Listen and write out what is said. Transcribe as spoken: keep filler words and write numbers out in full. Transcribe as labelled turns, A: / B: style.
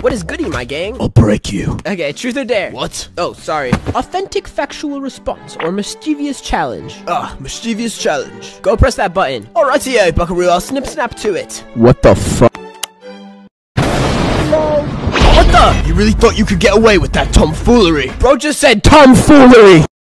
A: What is goody, my gang?
B: I'll break you.
A: Okay, truth or dare?
B: What?
A: Oh, sorry. Authentic factual response or mischievous challenge.
B: Ah, mischievous challenge.
A: Go press that button.
B: Alrighty, Buckaroo, I'll snip snap to it.
C: What the fuck?
B: What the? You really thought you could get away with that tomfoolery?
A: Bro just said tomfoolery.